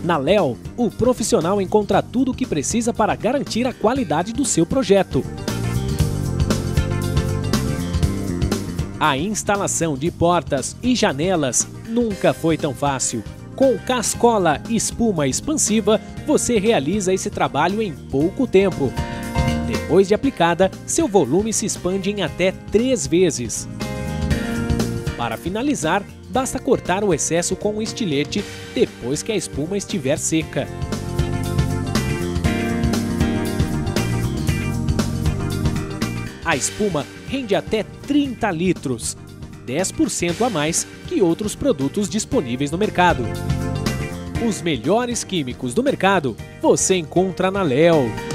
Na Léo, o profissional encontra tudo o que precisa para garantir a qualidade do seu projeto. A instalação de portas e janelas nunca foi tão fácil. Com Cascola Espuma Expansiva, você realiza esse trabalho em pouco tempo. Depois de aplicada, seu volume se expande em até 3 vezes. Para finalizar, basta cortar o excesso com um estilete depois que a espuma estiver seca. A espuma rende até 30 litros, 10% a mais que outros produtos disponíveis no mercado. Os melhores químicos do mercado você encontra na Léo.